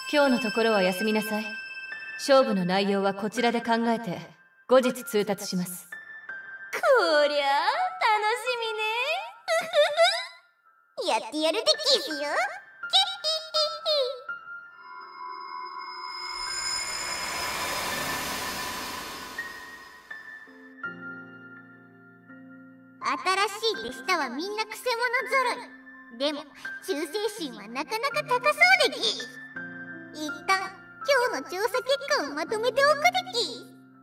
今日のところは休みなさい。勝負の内容はこちらで考えて後日通達します。 こりゃ楽しみね。やってやるでキスよ。新しい手下はみんなくせ者ぞろい。でも忠誠心はなかなか高そうでき。一旦今日の調査結果をまとめておくでき。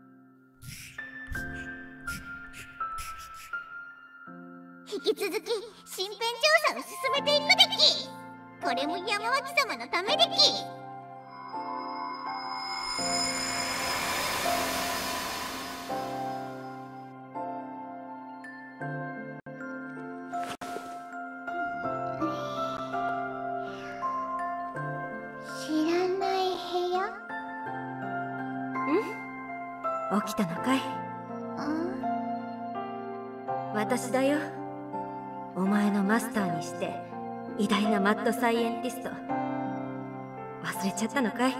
引き続き身辺調査を進めていくでき。これも山脇様のためでき。知らない部屋？ 起きたのかい？私だよ。お前のマスターにして偉大なマッドサイエンティスト。忘れちゃったのかい？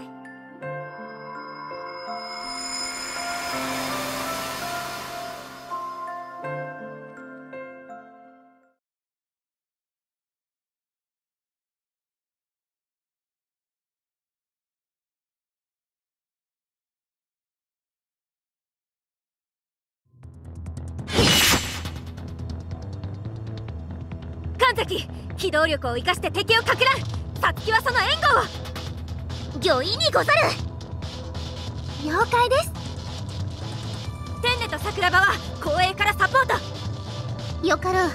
神崎、機動力を生かして敵をかく乱。さつきはその援護を。 御意にござる。 了解です。天音と桜庭は後衛からサポート。 よかろう。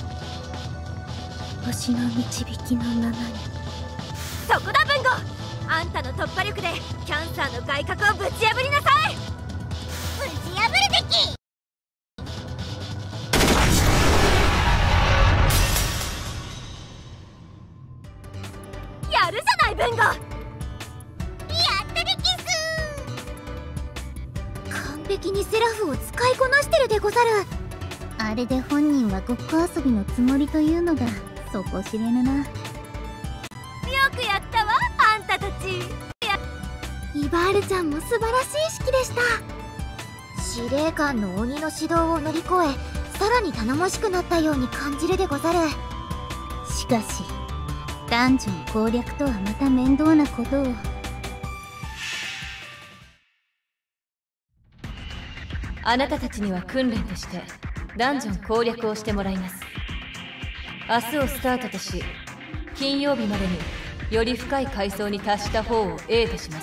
星の導きのままに。そこだ文吾、あんたの突破力でキャンサーの外角をぶち破りなさい。 ぶち破るべき。 やるじゃない文吾。 やったできす。 完璧にセラフを使いこなしてるでござる。 あれで本人はごっこ遊びのつもりというのが底知れぬな。よくやったわ、あんたたち。イバールちゃんも素晴らしい式でした。司令官の鬼の指導を乗り越え、さらに頼もしくなったように感じるでござる。 しかしダンジョン攻略とはまた面倒なことを。 あなたたちには訓練としてダンジョン攻略をしてもらいます。明日をスタートとし、金曜日までにより深い階層に達した方を A とします。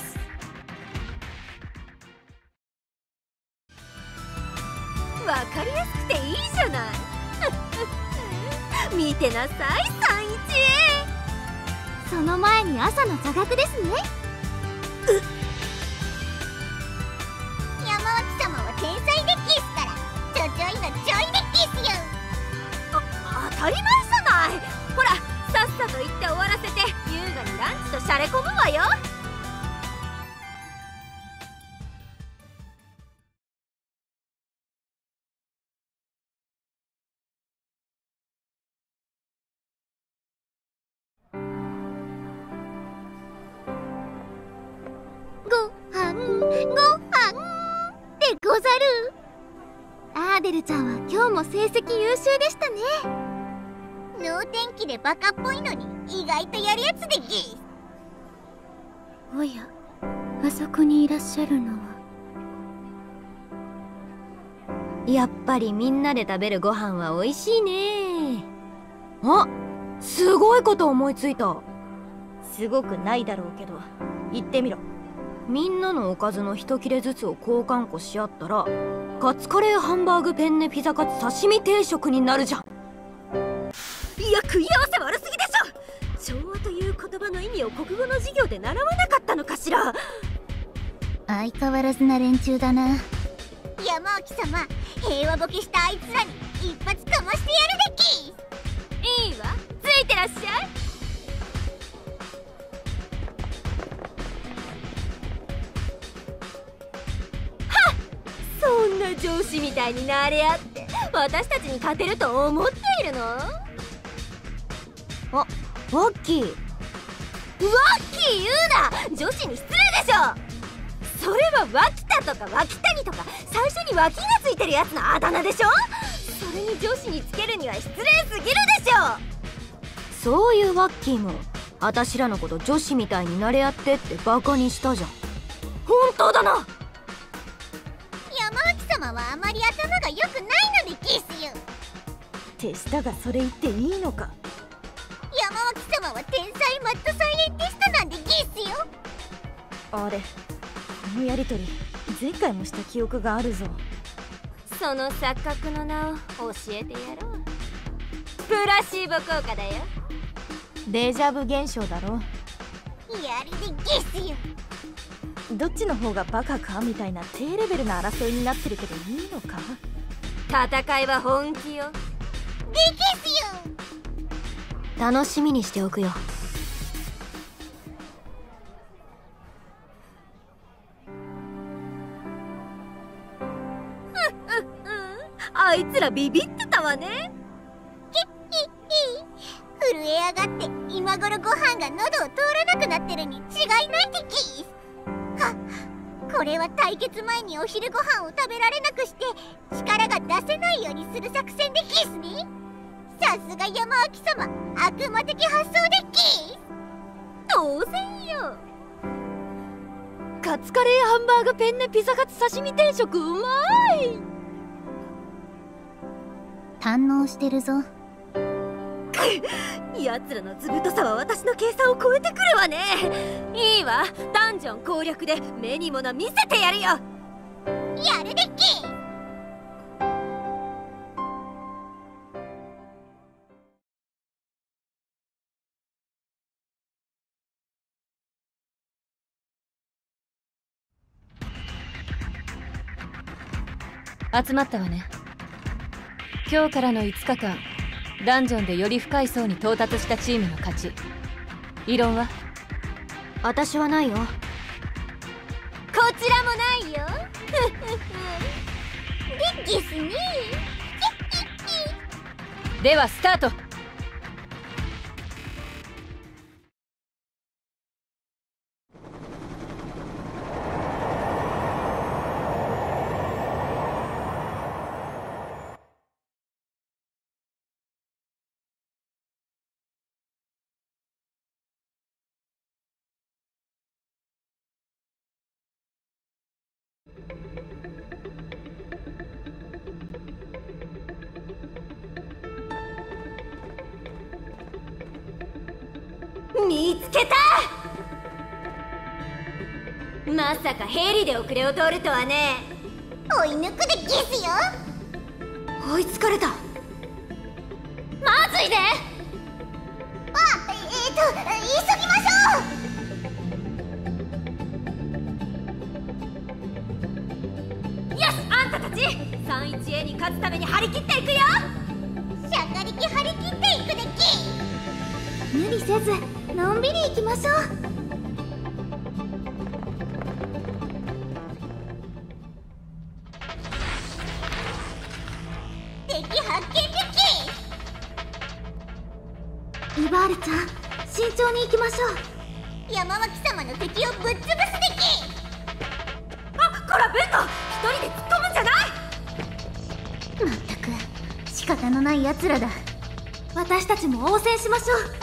わかりやすくていいじゃない。見てなさい 31A。 その前に朝の座学ですね。 山脇様は天才でキスからちょちょいのちょいでキスよ。 当たり前じゃない。ほら、さっさと言って終わらせて優雅にランチとしゃれ込むわよ。 ごはんでござる。 アーデルちゃんは今日も成績優秀でしたね。 能天気でバカっぽいのに意外とやるやつでぎす。 おや、あそこにいらっしゃるのは。やっぱりみんなで食べるご飯は美味しいね。あ、すごいこと思いついた。すごくないだろうけど言ってみろ。みんなのおかずの一切れずつを交換庫し合ったらカツカレーハンバーグペンネピザカツ刺身定食になるじゃん。いや、食い合わせ悪すぎでしょ。調和という言葉の意味を国語の授業で習わなかったのかしら。 相変わらずな連中だな。山脇様、平和ボケしたあいつらに一発かましてやるべき。 いいわ、ついてらっしゃい。そんな上司みたいになれ合って私たちに勝てると思っているの？あ、ワッキー。 ッキー言うな。女子に失礼でしょ。それは脇田とか脇谷とか最初に脇がついてるやつのあだ名でしょ。それに女子につけるには失礼すぎるでしょ。そういうワッキーもあたしらのこと女子みたいになれ合ってってバカにしたじゃん。本当だな。 山脇様はあまり頭が良くないのでギスよ。 手下がそれ言っていいのか。 山脇様は天才マッドサイエンティストなんでギスよ。 あれ、このやりとり前回もした記憶があるぞ。その錯覚の名を教えてやろう。プラシーボ効果だよ。デジャブ現象だろ。 やりでギスよ。 どっちの方がバカかみたいな低レベルな争いになってるけどいいのか。戦いは本気よ。 でギスよ。 楽しみにしておくよ。あいつらビビってたわね。 震え上がって今頃ご飯が喉を通らなくなってるに違いないでギス。はっ、これは対決前にお昼ご飯を食べられなくして力が出せないようにする作戦でギスね。さすが山脇様、悪魔的発想でギス。 当然よ。カツカレーハンバーグペンネピザカツ刺身定食うまい。 堪能してるぞ。 やつらの図太さは私の計算を超えてくるわね。いいわ、ダンジョン攻略で目にもの見せてやるよ。 やるでギス。 集まったわね。今日からの5日間ダンジョンでより深い層に到達したチームの勝ち。異論は？ 私はないよ。 こちらもないよ。でギスね。 ではスタート。 見つけた。まさかヘリで遅れを通るとはね。 追い抜くでギスよ。 追いつかれた。まずいで。 急ぎましょう。よし、あんたたち 31A に勝つために張り切っていくよ。 しゃかりき張り切っていくでギス。無理せずのんびり行きましょう。敵発見でギス。イバールちゃん、慎重に行きましょう。山脇様の敵をぶっ潰すでギス。 あ、こらベント、一人で突っ込むんじゃない。 まったく仕方のない奴らだ。私たちも応戦しましょう。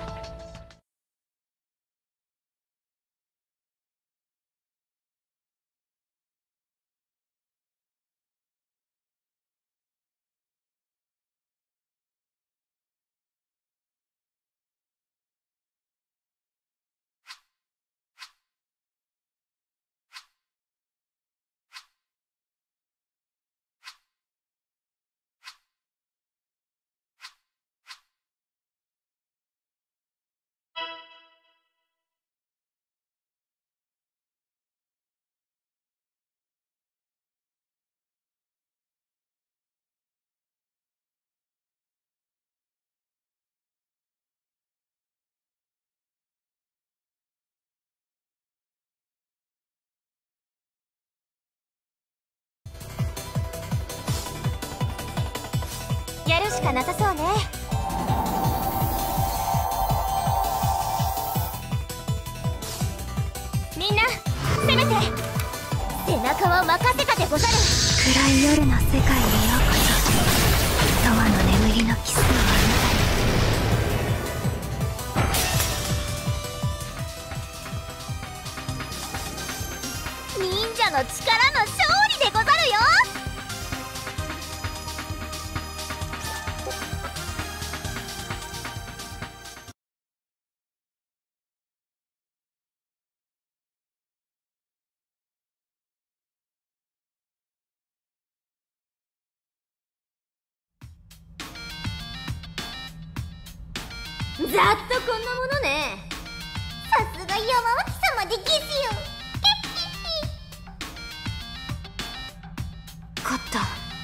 やるしかなさそうね。 任せたでござる。 暗い夜の世界へようこそ。永遠の眠りのキスをあな忍者の力の勝利でござるよ。 ざっとこんなものね。 さすが山脇様でゲスよ。 勝った。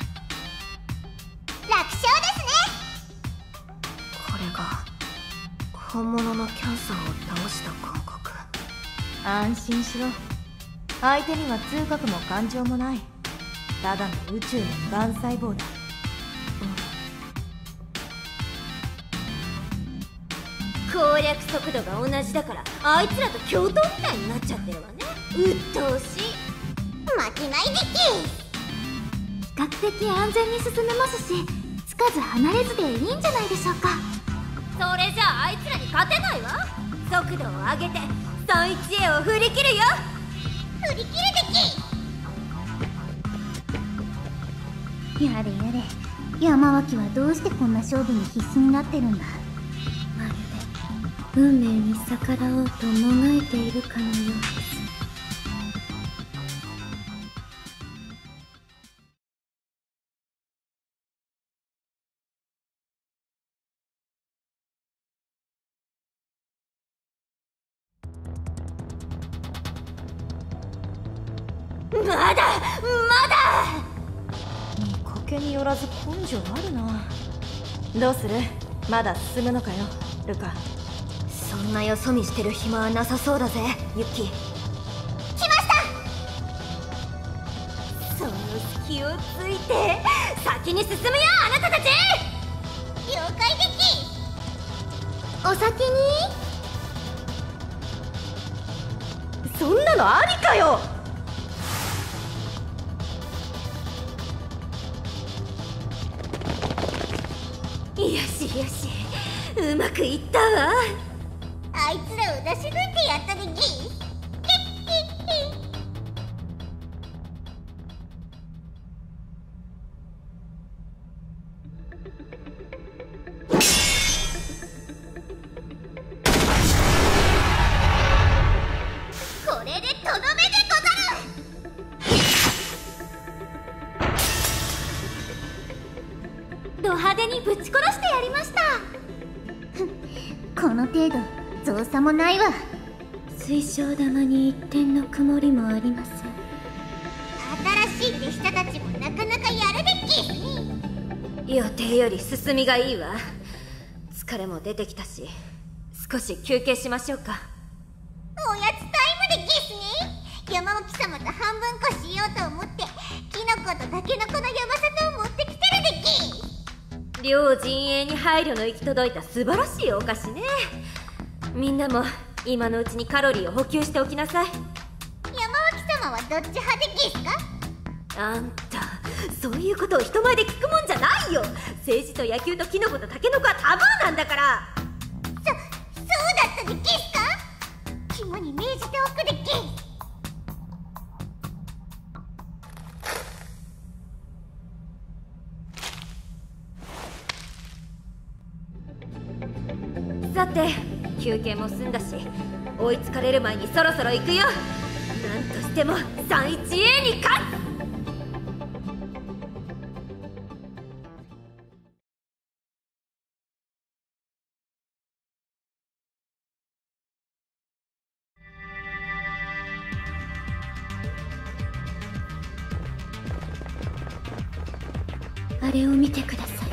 楽勝ですね。 これが本物のキャンサーを倒した感覚。 安心しろ。相手には痛覚も感情もない。ただの宇宙のがん細胞だ。 攻略速度が同じだからあいつらと共闘みたいになっちゃってるわね。うっとうしい。 負けないでき。 比較的安全に進めますし、つかず離れずでいいんじゃないでしょうか。それじゃああいつらに勝てないわ。速度を上げて 3-1A を振り切るよ。 振り切るでき。やれやれ、山脇はどうしてこんな勝負に必死になってるんだ。 まるで運命に逆らおうともがいているかのようです。まだ見かけによらず根性あるな。どうする？まだ進むのかよ、ルカ。 そんなよそ見してる暇はなさそうだぜ、ユッキー。 来ました。 その隙をついて先に進むよ、あなたたち。 了解でき。 お先に。そんなのありかよ。よしよし、うまくいったわ。 あいつらを出し抜いてやったでき。これでとどめでござる。 ド派手にぶち殺してやりました。 この程度造作もないわ。 水晶玉に一点の曇りもありません。 新しい弟子たちもなかなかやるでき。 予定より進みがいいわ。疲れも出てきたし、少し休憩しましょうか。 おやつタイムでゲスね。山脇様と半分こしようと思ってキノコとタケノコの山里を持ってきてるでき。 両陣営に配慮の行き届いた素晴らしいお菓子ね。みんなも今のうちにカロリーを補給しておきなさい。 山脇様はどっち派でゲスか。 あんた、そういうことを人前で聞くもんじゃないよ。政治と野球とキノコとタケノコはタブーなんだから。 そうだったでゲスか。肝に銘じておくでゲス。 さて、休憩も済んだし、追いつかれる前にそろそろ行くよ。なんとしても 3-1A に勝つ。あれを見てください。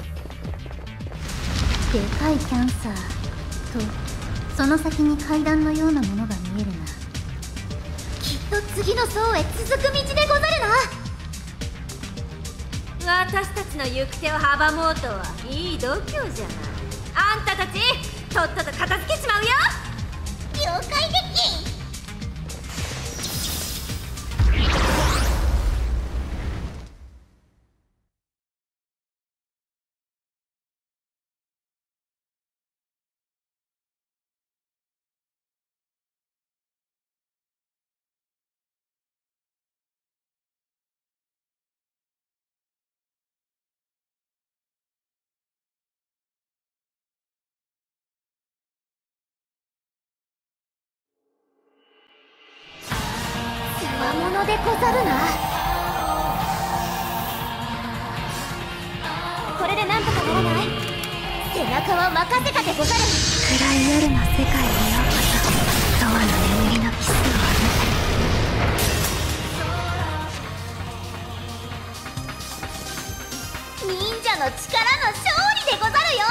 でかいキャンサーとその先に階段のようなものが見えるな。きっと次の層へ続く道でござるな。 私たちの行く手を阻もうとはいい度胸じゃない。あんたたちとっとと片付けちまうよ。 了解でき。 でござるな。 これでなんとかならない？ 背中は任せたでござる。 暗い夜の世界へようこそ。永遠の眠りのキスを忍者の力の勝利でござるよ。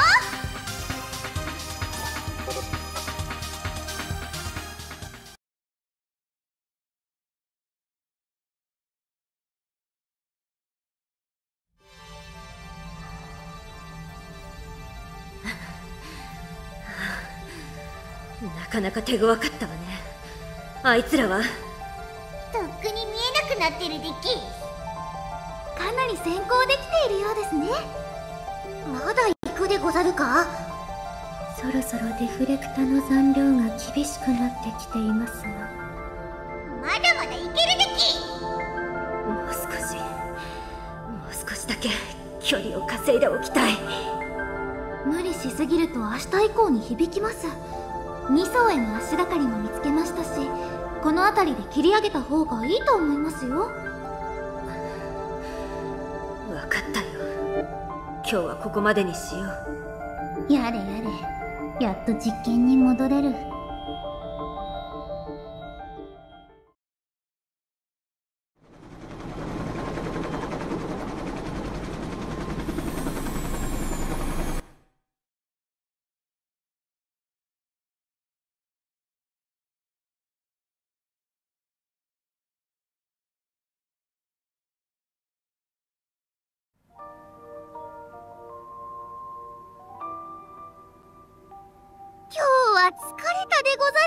なかなか手強かったわね。あいつらはとっくに見えなくなってるでき。かなり先行できているようですね。まだ行くでござるか。 そろそろデフレクタの残量が厳しくなってきていますが、 まだまだいけるでき。 もう少しだけ距離を稼いでおきたい。 無理しすぎると明日以降に響きます。2層への足がかりも見つけましたし、この辺りで切り上げた方がいいと思いますよ。 分かったよ。今日はここまでにしよう。やれやれ、やっと実験に戻れる。今日は疲れたでござ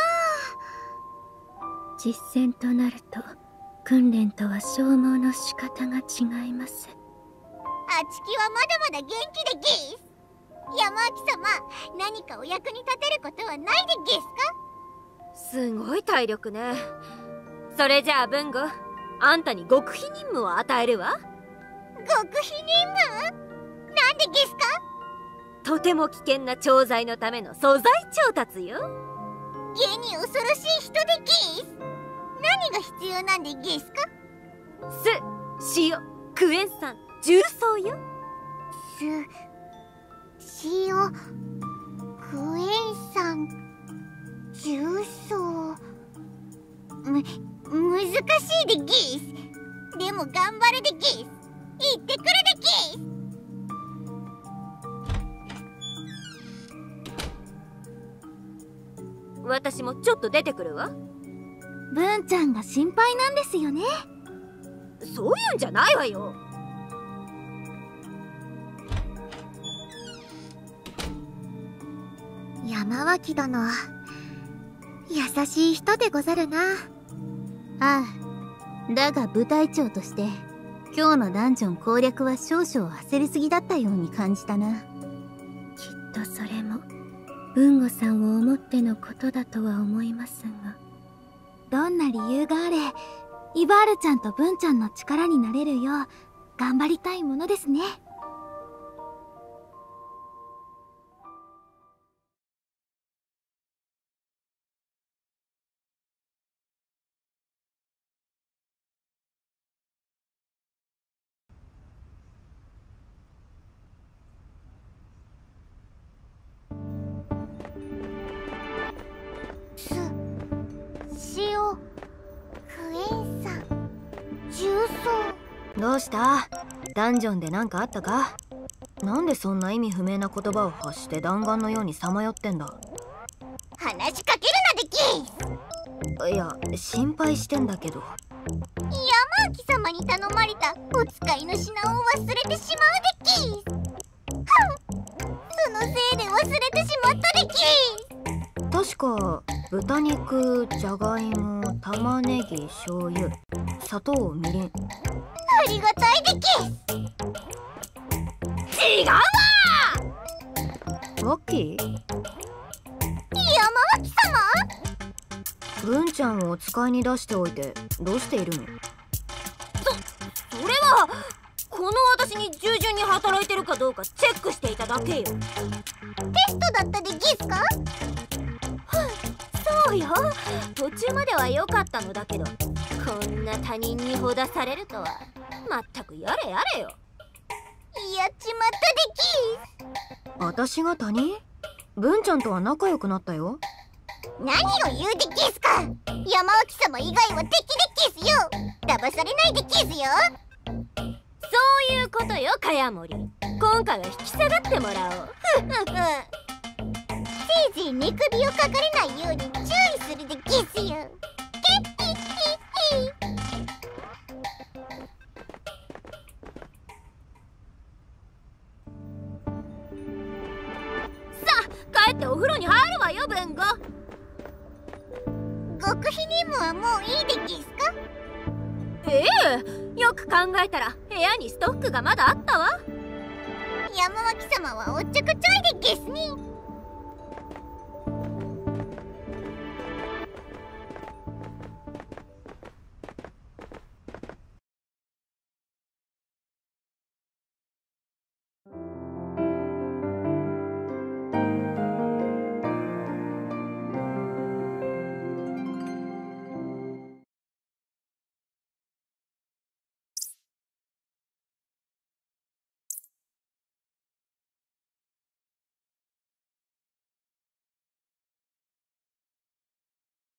るな。 実戦となると訓練とは消耗の仕方が違います。 あちきはまだまだ元気でゲス。山明様、何かお役に立てることはないでゲスか。 すごい体力ね。それじゃあ文吾、あんたに極秘任務を与えるわ。 極秘任務？なんでゲスか？ とても危険な調剤のための素材調達よ。 現に恐ろしい人でゲス。何が必要なんでゲスか？ 酢、塩、クエン酸、重曹よ。 酢、塩、クエン酸、重曹。難しいでゲス。でも頑張るでゲス。行ってくるでゲス。 私もちょっと出てくるわ。 文ちゃんが心配なんですよね。 そういうんじゃないわよ。 山脇殿、優しい人でござるな。ああ、だが部隊長として今日のダンジョン攻略は少々焦りすぎだったように感じたな。 きっとそれも文吾さんを思ってのことだとは思いますが、 どんな理由があれ、イバールちゃんと文ちゃんの力になれるよう頑張りたいものですね。塩、クエン酸、重曹。 どうした？ダンジョンで何かあったか？なんでそんな意味不明な言葉を発して弾丸のようにさまよってんだ？ 話しかけるなでキー。 いや、心配してんだけど。 山明様に頼まれたお使いの品を忘れてしまうでキー。そのせいで忘れてしまったでキー。 確か豚肉、じゃがいも、玉ねぎ、醤油、砂糖、みりん。 ありがたいでキー。 違うわー。ワッキー？ 山脇様？ 文ちゃんをお使いに出しておいてどうしているの？それはこの私に従順に働いてるかどうかチェックしていただけよ。 テストだったでゲスか？ そうよ。 途中までは良かったのだけど、こんな他人にほだされるとはまったくやれやれよ。 やっちまったでキス。 私が他人？文ちゃんとは仲良くなったよ。 何を言うでキスか。山脇様以外は敵でキスよ。騙されないでキスよ。 そういうことよ、茅森。今回は引き下がってもらおう。 せいぜい寝首をかかれないように注意するでキスよ。 帰ってお風呂に入るわよ、文吾。 極秘任務はもういいでキスか。 よく考えたら部屋にストックがまだあったわ。 山脇様はおっちょこちょいでゲスに。